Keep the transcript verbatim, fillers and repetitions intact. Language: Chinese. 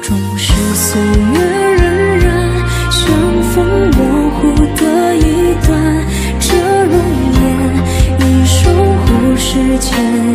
终是岁月荏苒，相逢模糊的一段，这容颜已守护世间。